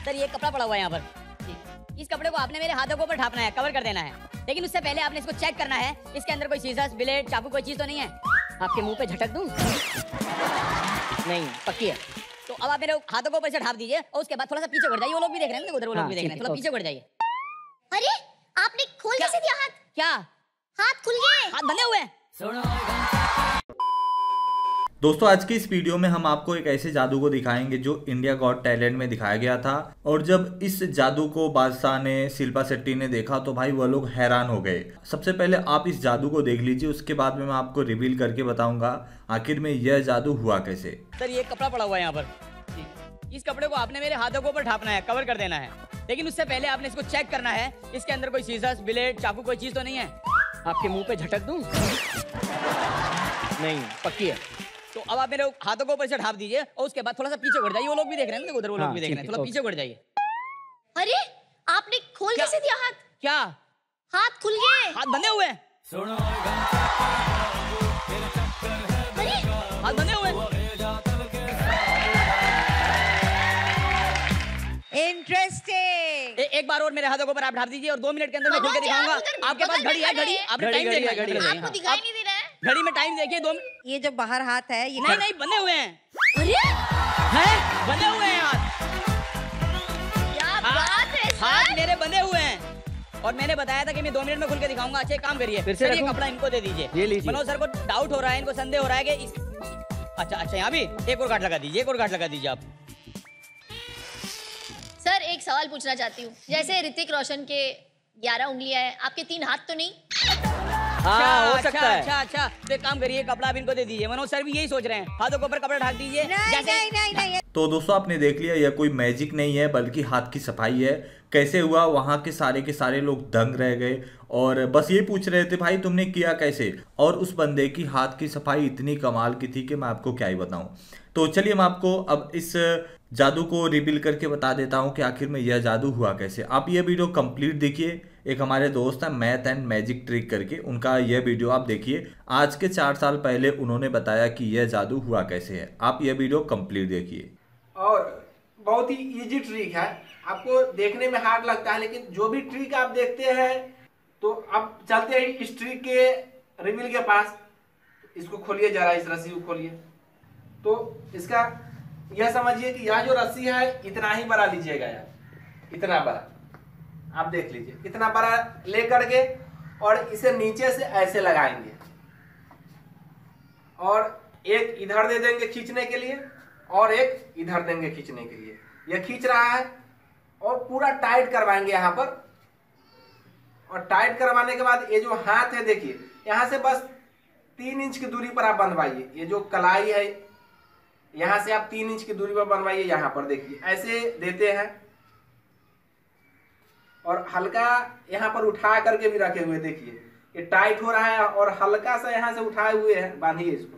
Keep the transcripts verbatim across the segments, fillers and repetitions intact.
Sir ये कपड़ा पड़ा हुआ है यहाँ पर, इस कपड़े को आपने मेरे हाथों के ऊपर ढापना है, कवर कर देना है, लेकिन उससे पहले आपने इसको चेक करना है इसके अंदर कोई सीजर्स, ब्लेड, चाकू कोई चीज तो नहीं है। आपके मुंह पे झटक दूं? नहीं, पक्की है। तो अब आप मेरे हाथों के ऊपर से ढाप दीजिए और उसके बाद थोड़ा सा पीछे बढ़ जाइए, वो लोग भी देख रहे हैं ना, उधर वो लोग भी देख रहे हैं, थोड़ा पीछे बढ़ जाइए। अरे आपने खोल कैसे दिया हाथ? क्या हाथ खुल गए? हाथ बंधे हुए हैं? दोस्तों आज की इस वीडियो में हम आपको एक ऐसे जादू को दिखाएंगे जो इंडिया गॉट टैलेंट में दिखाया गया था, और जब इस जादू को बादशाह ने, शिल्पा शेट्टी ने देखा तो भाई वह लोग हैरान हो गए। सबसे पहले आप इस जादू को देख लीजिए, उसके बाद में मैं आपको रिवील करके बताऊंगा आखिर में यह जादू हुआ कैसे। सर ये कपड़ा पड़ा हुआ है यहाँ पर, इस कपड़े को आपने मेरे हाथों के ऊपर ढापना है, कवर कर देना है, लेकिन उससे पहले आपने इसको चेक करना है इसके अंदर कोई सीजर्स, ब्लेड, चाकू कोई चीज तो नहीं है। आपके मुंह पे झटक दूं? नहीं, पक्की है। तो अब आप मेरे हाथों के ऊपर से ढाप दीजिए और उसके बाद थोड़ा सा पीछे बढ़ जाइए, वो लोग भी देख रहे हैं ना, उधर वो लोग भी देख रहे हैं, थोड़ा पीछे बढ़ जाइए। अरे आपने खोल कैसे दिया हाथ? क्या हाथ खुल गए? हाथ बंधे हुए हैं? अरे हाथ बंधे हुए हैं? इंटरेस्टिंग। एक बार और मेरे हाथों के ऊपर आप ढाप दीजिए और दो मिनट के अंदर मैं खुल के दिखाऊंगा। आपके पास घड़ी है? घड़ी आपने टाइम देखा है? आपको दिखाई नहीं दे रहा है? घड़ी में टाइम देखिए, दो मिनट। ये जो बाहर हाथ है ये नहीं नहीं, बंधे हुए हैं। अरे हैं? बंधे हुए हैं हाथ। क्या बात है सर? हाथ मेरे बंधे हुए हैं और मैंने बताया था कि मैं दो मिनट में खुल के दिखाऊंगा। अच्छा एक काम करिए, फिर से ये कपड़ा इनको दे दीजिए, ये लीजिए। मनोज सर को डाउट हो रहा है, इनको संदेह हो रहा है कि इस... अच्छा अच्छा यहाँ भी एक और गांठ लगा दीजिए, एक और गांठ लगा दीजिए आप। सर एक सवाल पूछना चाहती हूँ, जैसे ऋतिक रोशन के ग्यारह उंगलियां हैं, आपके तीन हाथ तो नहीं? हाँ, हो सकता है। अच्छा अच्छा, तो एक काम करिए, कपड़ा आप इनको दे दीजिए। मनोज सर भी यही सोच रहे हैं, हाथों के ऊपर कपड़ा ढाक दीजिए। नहीं नहीं नहीं नहीं। तो दोस्तों आपने देख लिया, यह कोई मैजिक नहीं है बल्कि हाथ की सफाई है। कैसे हुआ, वहाँ के सारे के सारे लोग दंग रह गए और बस ये पूछ रहे थे भाई तुमने किया कैसे, और उस बंदे की हाथ की सफाई इतनी कमाल की थी कि मैं आपको क्या ही बताऊं। तो चलिए मैं आपको अब इस जादू को रिवील करके बता देता हूं कि आखिर में यह जादू हुआ कैसे। आप ये वीडियो कंप्लीट देखिए। एक हमारे दोस्त हैं मैथ एंड मैजिक ट्रिक करके, उनका यह वीडियो आप देखिए। आज के चार साल पहले उन्होंने बताया कि यह जादू हुआ कैसे है। आप यह वीडियो कंप्लीट देखिए। और बहुत ही इजी ट्रिक है, आपको देखने में हार्ड लगता है, लेकिन जो भी ट्रिक आप देखते हैं तो अब चलते हैं इस ट्रिक के रिवील के पास। इसको खोलिए जरा, इस रस्सी को खोलिए। तो इसका यह समझिए कि यह जो रस्सी है इतना ही बड़ा लीजिएगा यार, इतना बड़ा आप देख लीजिए, इतना बड़ा लेकर के और इसे नीचे से ऐसे लगाएंगे और एक इधर दे देंगे खींचने के लिए और एक इधर देंगे खींचने के लिए। यह खींच रहा है और पूरा टाइट करवाएंगे यहाँ पर, और टाइट करवाने के बाद ये जो हाथ है देखिए, यहाँ से बस तीन इंच की दूरी पर आप बंधवाइए। ये जो कलाई है यहाँ से आप तीन इंच की दूरी पर बनवाइए। यहाँ पर देखिए ऐसे देते हैं और हल्का यहाँ पर उठा करके भी रखे हुए, देखिए ये टाइट हो रहा है और हल्का सा यहाँ से उठाए हुए हैं, बांधिए इसको।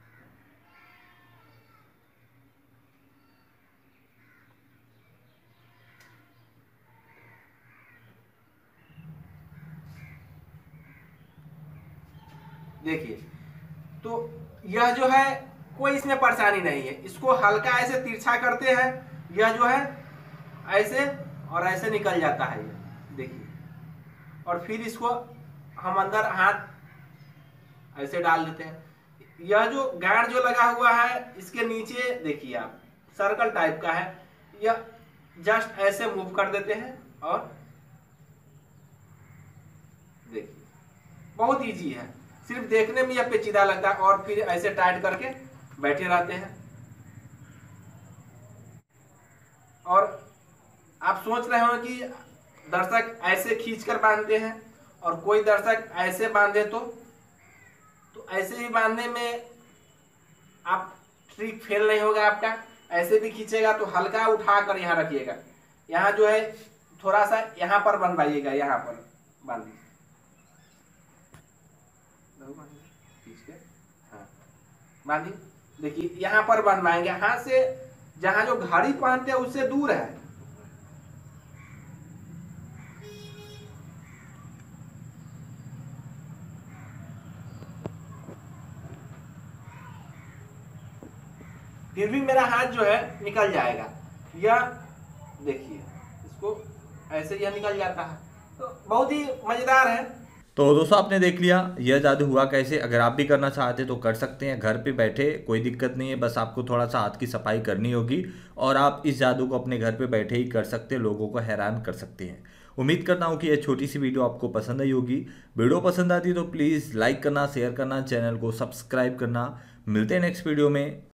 देखिए तो यह जो है कोई इसमें परेशानी नहीं है। इसको हल्का ऐसे तिरछा करते हैं, यह जो है ऐसे और ऐसे निकल जाता है, देखिए। और फिर इसको हम अंदर हाथ ऐसे डाल देते हैं। यह जो गांठ जो लगा हुआ है इसके नीचे देखिए आप, सर्कल टाइप का है, यह जस्ट ऐसे मूव कर देते हैं और देखिए बहुत इजी है। सिर्फ देखने में यह पेचीदा लगता है और फिर ऐसे टाइट करके बैठे रहते हैं। और आप सोच रहे हो कि दर्शक ऐसे खींचकर बांधते हैं और कोई दर्शक ऐसे बांधे तो तो ऐसे ही बांधने में आप ट्रिक फेल नहीं होगा आपका। ऐसे भी खींचेगा तो हल्का उठा कर यहाँ रखिएगा, यहाँ जो है थोड़ा सा यहाँ पर बनवाइएगा, यहाँ पर बांधिए, हाँ बांधिए। देखिए यहाँ पर बनवाएंगे, हाथ से जहाँ जो घड़ी पहनते हैं उससे दूर है। फिर भी मेरा हाथ जो है निकल जाएगा। यह देखिए ऐसे यह निकल जाता है। तो बहुत ही मजेदार है। तो दोस्तों आपने देख लिया यह जादू हुआ कैसे। अगर आप भी करना चाहते तो कर सकते हैं, घर पे बैठे, कोई दिक्कत नहीं है। बस आपको थोड़ा सा हाथ की सफाई करनी होगी और आप इस जादू को अपने घर पे बैठे ही कर सकते हैं, लोगों को हैरान कर सकते हैं। उम्मीद करता हूँ कि यह छोटी सी वीडियो आपको पसंद आई होगी। वीडियो पसंद आती तो प्लीज़ लाइक करना, शेयर करना, चैनल को सब्सक्राइब करना। मिलते हैं नेक्स्ट वीडियो में।